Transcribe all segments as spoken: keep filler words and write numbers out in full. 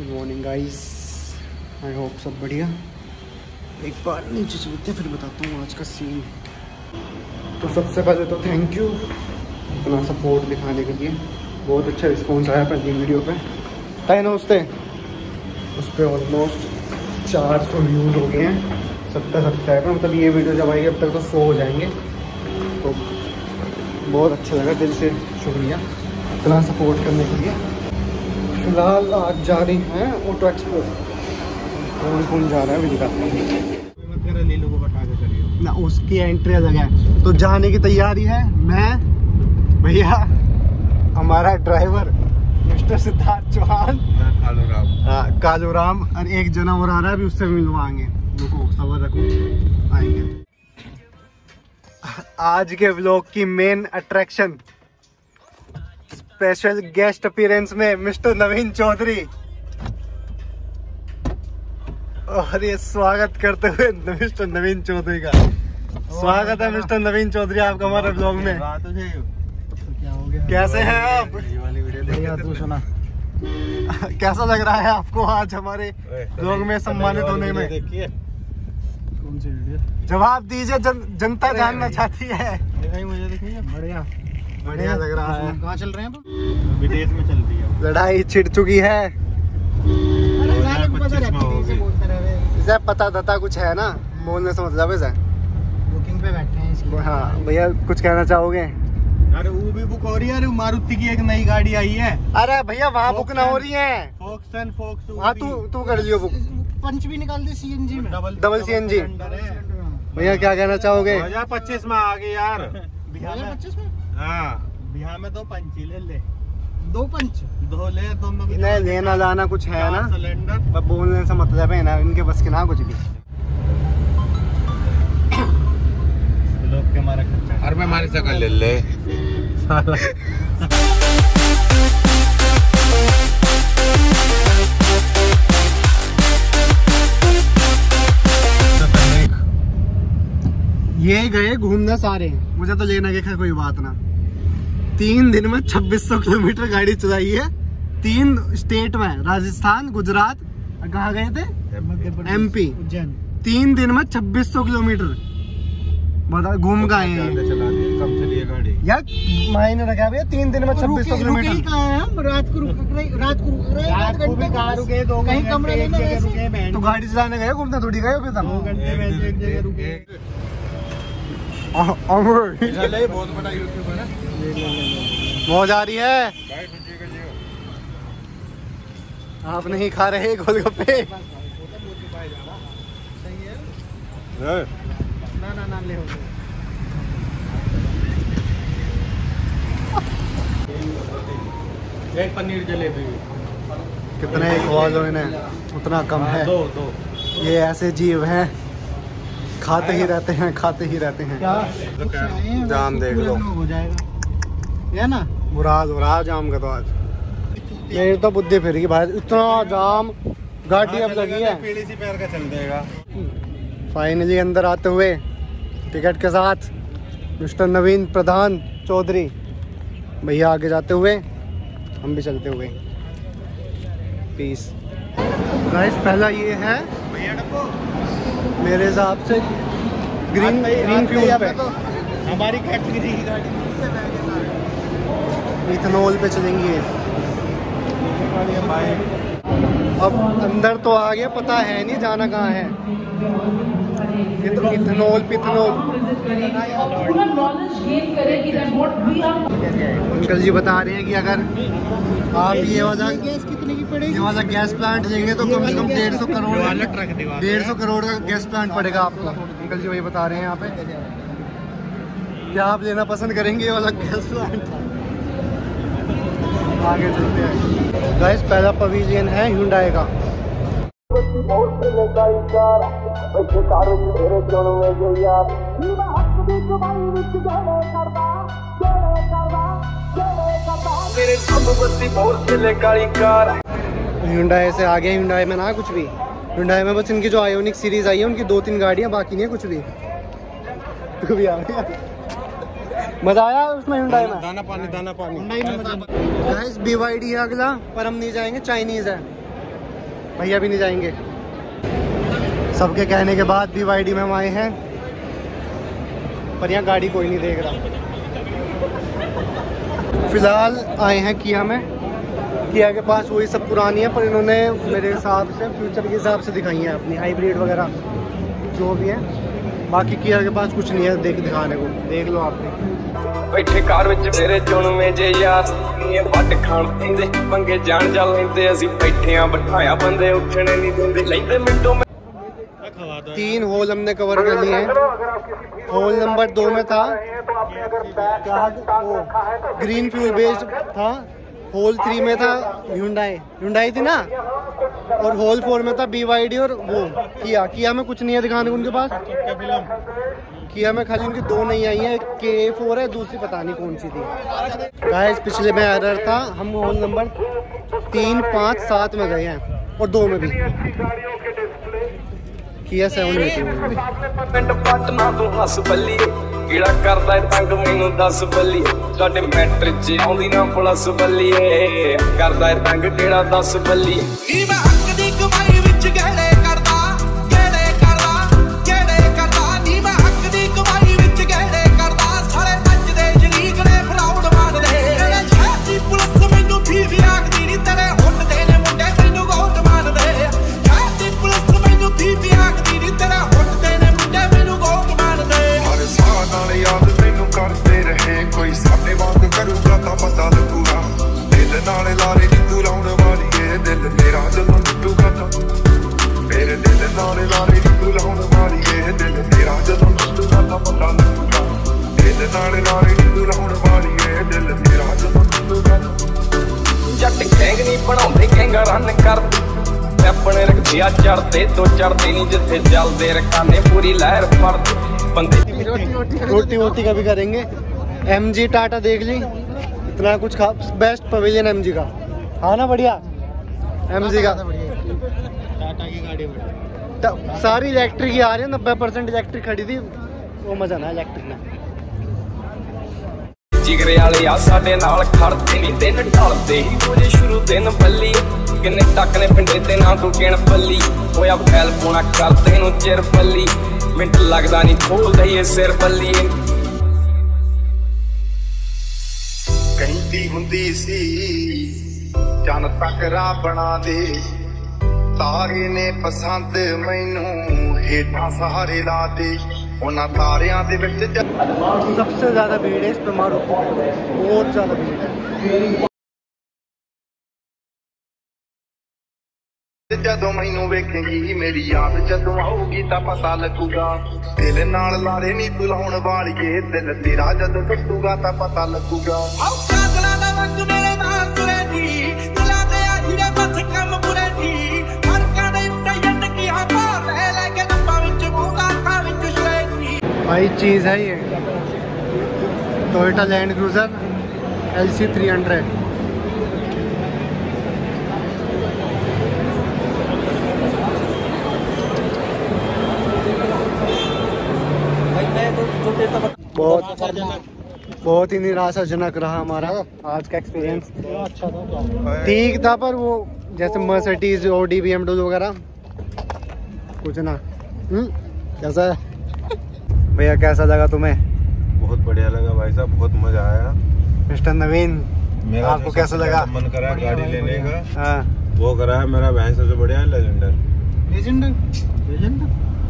Good morning guys, I hope सब बढ़िया। एक बार नीचे चलते फिर बताता हूँ आज का सीन। तो सबसे पहले तो थैंक यू इतना सपोर्ट दिखाने के लिए, बहुत अच्छा रिस्पॉन्स आया पहली वीडियो पे। है ना उससे उस पर ऑलमोस्ट चार सौ व्यूज़ हो गए हैं, सत्तर सब्सक्राइबर। मतलब ये वीडियो जब आएगी अब तक तो सौ हो जाएंगे। तो बहुत अच्छा लगा, दिल से शुक्रिया इतना सपोर्ट करने के लिए। फिलहाल आज जा रही हैं ऑटो एक्सपो। कौन कौन जा रहा है अभी दिखाते हैं ना। उसकी एंट्री अलग है। तो जाने की तैयारी है मैं, भैया, हमारा ड्राइवर मिस्टर सिद्धार्थ चौहान, कालूराम कालूराम और एक जना और आ रहा है, अभी उससे मिलवाएंगे। रुको सबर रखो, आएंगे। आज के व्लॉग की main attraction, special guest appearance में मिस्टर नवीन चौधरी। और ये स्वागत करते हुए मिस्टर नवीन चौधरी का स्वागत है। मिस्टर नवीन चौधरी आपका हमारे ब्लॉग में। क्या हो गया? कैसे हैं आप? बढ़िया, तू सुना। कैसा लग रहा है आपको आज हमारे ब्लॉग में सम्मानित होने में? कौन सी वीडियो? जवाब दीजिए, जन, जनता जानना चाहती है। मुझे दिखाइए। बढ़िया बढ़िया लग रहा है। कहाँ चल रहे हैं? विदेश में चल रही है। लड़ाई छिड़ चुकी है। इसे पता दता कुछ है ना, बोलने से मतलब है। बुकिंग पे बैठे हैं इसलिए। हाँ भैया, कुछ कहना चाहोगे? अरे वो भी बुक हो रही है। अरे मारुति की एक नई गाड़ी आई है। अरे भैया वहाँ बुक ना हो रही है। फोक्सन फोक्स। हाँ तू तू कर लियो बुक। पंच भी निकाल दे सीएनजी में। Double CNG. भैया क्या कहना चाहोगे? दो हजार पच्चीस में आ गए यार। बिहार में पच्चीस में? हाँ बिहार में दो पंच ले ले। दो पंच दो ले दोनों। नहीं लेना लाना कुछ है ना, सिलेंडर। अब बोलने से मतलब है ना, इनके बस के ना कुछ भी। लोग के हमारा खर्चा। और मैं हमारी शकल ले ले। ये गए घूमने सारे, मुझे तो लेना के कोई बात ना। तीन दिन में छब्बीस सौ किलोमीटर गाड़ी चलाई है, तीन स्टेट में, राजस्थान, गुजरात, कहाँ गए थे? एमपी। तीन दिन में छब्बीस सौ किलोमीटर बता घूम गए हैं। कम चलिए गाड़ी यार, मायने रखा भैया, तीन दिन में छब्बीस सौ किलोमीटर। रात को रुक रहे, रात को रुक रहे, रात को भी कहाँ रुके? दो कहीं कमरे लेने गए। तो गाड़ी चलाने गए, घूमने थोड़ी गए। अभी दो घंटे में एक जगह रुके। बहुत बड़ा यूट्यूबर है। मौज आ रही है। आप नहीं खा रहे गोलगप्पे? ना ना ना ले हो। एक पनीर जलेबी। कितने खवाल हो इन्हें, उतना कम है। दो दो। ये ऐसे जीव हैं, खाते ही रहते हैं, खाते ही रहते हैं। क्या जाम देख लो, हो जाएगा या ना? बुरा बुरा जाम का तो आज मेरी तो बुद्धि फिर गई भाई, इतना जाम। गाड़ी अब लगी है, पीली सी पैर का चल देगा। फाइनली अंदर आते हुए टिकट के साथ मिस्टर नवीन प्रधान चौधरी भैया आगे जाते हुए, हम भी चलते हुए। Peace guys. पहला ये है मेरे हिसाब से ग्रीन ग्रीन फ्यूल पे। हमारी कैटेगरी की गाड़ी इथेनॉल पे चलेंगे। अब अंदर तो आ गया, पता है नहीं जाना कहाँ है। ये तो इथेनॉल पिथेनॉल। अंकल जी बता रहे हैं कि अगर आप ये वाला गैस कितने की पड़ेगी? ये वाला गैस प्लांट लेंगे तो कम से कम डेढ़ सौ करोड़ डेढ़ सौ करोड़ का गैस प्लांट पड़ेगा आपको। अंकल जी वही बता रहे हैं यहाँ पे। क्या आप लेना पसंद करेंगे ये वाला गैस प्लांट? आगे चलते हैं गाइस। पहला पवेलियन है Hyundai का। Hyundai से आगे, Hyundai में ना कुछ भी। Hyundai में बस इनकी जो आयोनिक सीरीज आई है उनकी दो तीन गाड़ियां, बाकी नहीं है कुछ भी। तो भी आ गया, मजा आया उसमें Hyundai में। दाना पानी दाना पानी। गाइस B Y D है अगला, पर हम नहीं जाएंगे, चाइनीज है। भैया भी नहीं जाएंगे। सबके कहने के बाद बी वाई डी में हम आए हैं, पर यहाँ गाड़ी कोई नहीं देख रहा। फिलहाल आए हैं किया में। किया के पास वही सब पुरानी है, पर इन्होंने मेरे हिसाब से फ्यूचर के हिसाब से दिखाई है अपनी हाइब्रिड वगैरह जो भी है। बाकी किया के पास कुछ नहीं है देख दिखाने को, देख लो आपने। बैठे कार विच मेरे चुन में जे यार ये वट खान पैंदे पंगे जान जा लेंदे असी बैठे आ बिठाया बंदे उठने नहीं देंदे लेंदे मिनटों में। तीन होल हमने कवर कर लिए हैं। होल नंबर दो में था ग्रीन फ्यूल बेस्ड था, होल थ्री में था ह्युंडई ह्युंडई थी ना, और होल फोर में था बी वाई डी और वो किया। किया में कुछ नहीं है दिखाने को उनके पास। किया में खाली उनकी दो नहीं आई है, के फोर है, दूसरी पता नहीं कौन सी थी। गाइस पिछले में एरर था, हम होल नंबर तीन पाँच सात में गए हैं और दो में भी किया सेवन में थी। पिंड पटना तू हस बल्ली कीड़ा करदा तंग मैनू दस बल्ली साडे मैट्रिक च आउंदी ना प्लस बल्ली करदा तंग केड़ा दस बल्ली नी मैं हक दी कमाई विच गहड़े करदा गहड़े करदा गहड़े करदा नी मैं हक दी कमाई विच गहड़े करदा सारे नचदे शरीक ने फराउड मारदे तेरे शहर दी पुलिस मैनू भी भी आखदी नी तेरे हुट दे ने मुंडे मैनू गोट मारदे शहर दी पुलिस मैनू भी भी आखदी नी तेरे हुट दे ने मुंडे मैनू गोट मारदे हर साह नाल याद मैनू करदे रहे कोई साडे वांग करूगा तां पता लगूगा दिल नाल लारे नी तू लाउण वाली ए दिल मेरा जदों टूटूगा तां मेरे दिल नाल लारे नी तू लाउण वाली ए दिल मेरा जदों टूटूगा तां पता लगूगा दिल नाल लारे नी तू लाउण वाली ए दिल मेरा जदों टूटूगा जट गैंग नी बनाउंदे गैंगा रन करदे अपने रखिया चढ़ते तो चढ़ते नहीं जिथे चलते रखाने पूरी लहर फड़ते बंदे रोटी वोटी का भी करेंगे। एम जी टाटा देख ली, इतना कुछ खा, बेस्ट पवेलियन एम जी का, हाँ ना बढ़िया एम जी का। टाटा की गाड़ी बढ़िया, सारी इलेक्ट्रिक ही आ रही है, नब्बे परसेंट इलेक्ट्रिक खड़ी थी, वो मजा ना इलेक्ट्रिक में। जिगरे वाले आ साडे नाल खड़ते नहीं दिन ढलते ही रोजे शुरू दिन बल्ली किन्ने टक ने पिंडे ते ना तू गिण पल्ली होया फैल पोना करते नु चिर पल्ली मिंट लगदा नहीं खोल दईए सिर पल्ली कहती हुंदी सी चन तक राह बना दे तारे ने पसंद मैनू हेठां सहारे ला दे उन्हां तारियां दे विच सबसे ज्यादा भीड़ है इस पे मारो, बहुत ज्यादा भीड़ है। जदों मैनू वेखेंगी मेरी याद जदों आऊगी तां पता लगूगा दिल नाल लारे नी तू लाउण वालीए दिल तेरा जदों टूटूगा तां पता लगूगा भाई चीज़ है ये Toyota Land Cruiser L C three hundred. बहुत बहुत ही निराशाजनक रहा हमारा आज का एक्सपीरियंस। अच्छा था, ठीक था, पर वो जैसे Mercedes Audi B M W वगैरह कुछ ना। हम्म कैसा है भैया, कैसा लगा तुम्हें? बहुत बढ़िया लगा भाई साहब, बहुत मजा आया। मिस्टर नवीन आपको कैसा लगा? मन करा गाड़ी लेने का, हाँ वो करा है मेरा बहन सबसे बढ़िया लेजेंडर। लेजेंडर लेजेंडर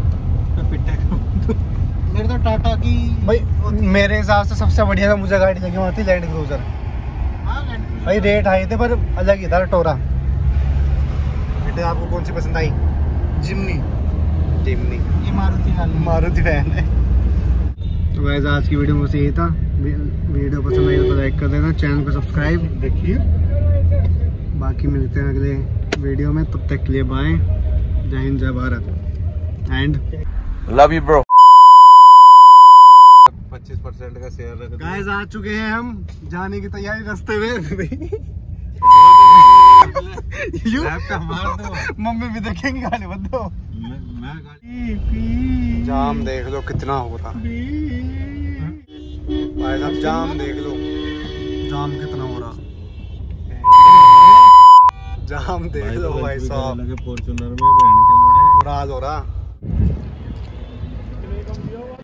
मेरे तो टाटा की भाई मेरे हिसाब से सबसे बढ़िया था मुझे गाड़ी लगी वहाँ थी लैंड क्रूजर। भाई रेट हाई थे पर अलग ही था टोरा। बेटे आपको कौन सी पसंद आई? जिमनी। जिमनी ये मारुति वाली मारुति फैन है। तो गाइस आज की वीडियो में बस यही था। वीडियो पसंद आई हो तो लाइक कर देना, चैनल को सब्सक्राइब देखिए। बाकी मिलते हैं अगले वीडियो में, तब तक के लिए बाय। जय हिंद जय Bharat and love you bro. पच्चीस परसेंट का शेयर रख दो। गाइस आ चुके हैं हम, जाने की तैयारी रास्ते में। यू मार दो, मम्मी भी देखेंगे गाली मत दो। मैं, मैं जाम देख लो कितना हो रहा भाई साहब, जाम देख लो जाम कितना हो रहा। जाम देख लो भाई साहब, फॉर्च्यूनर में बहन के लोड़े राज हो रहा।